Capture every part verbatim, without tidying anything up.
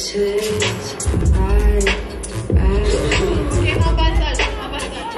un passage, un passage.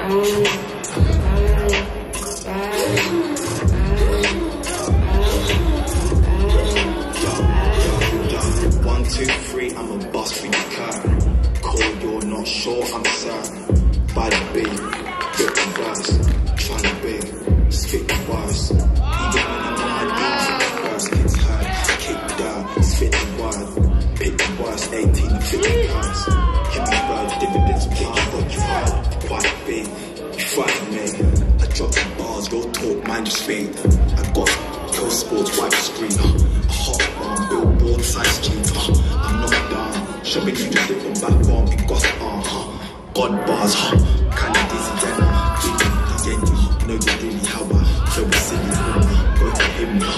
One, two, three, I'm a boss for your car. Call, you're not sure, I'm certain. By the beat, get the verse. Tryna big, spit the words. Even when I'm on my knees, verse gets hurt. Kick down, spit the word. Pick the words, eighteen and fifty cards. Hit me bird, dividends, pick what you heard. Quite big, you frighten me. I drop the bars, real talk, mind your speed. I got kill sports, wipe the screen. A hot bomb, billboard, size jeans. I'm not down, showing you the different back bomb, it got on. God bars, huh? Kinda dizzy, then feeling the end. Know you really how I feel the city. Go to him, huh?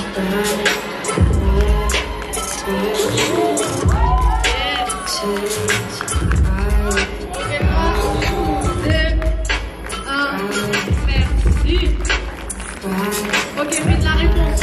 Ok, faites la réponse.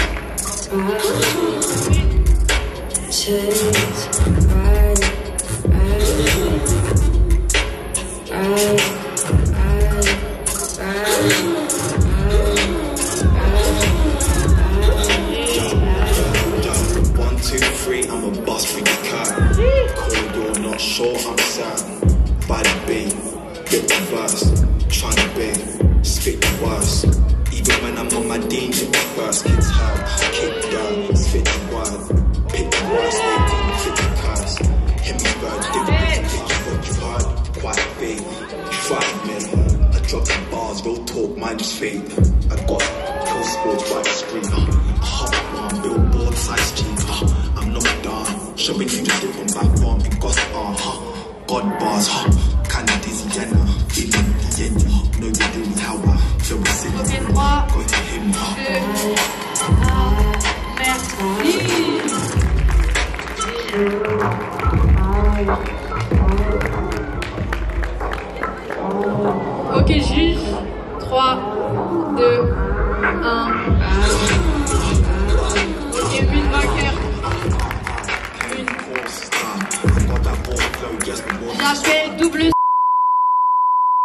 One, two, three, I'm a boss for your car. Call, you're not sure, I'm certain. By the beat, get the verse. Tryna big, spit the words. Even when I'm on my dean, hit the first, kids hurt. Kick down, spit the word. Pick the words, eighteen, fifty cars. Hit me bird, dividends, pick what you heard. Quite big, you frighten me. I drop the bars, real talk, mind your speed. I got kill sports, wipe the screen. Uh, a hot one, billboard, size jeans. Uh, I'm not done, showing you the different back bomb, it got on. Uh, God bars, huh? Kinda dizzy, then uh, feeling the end. Uh, know you really how I feel the city. Ok, trois, Go to him, uh. deux, un, merci. Ok, juge. trois, deux, un.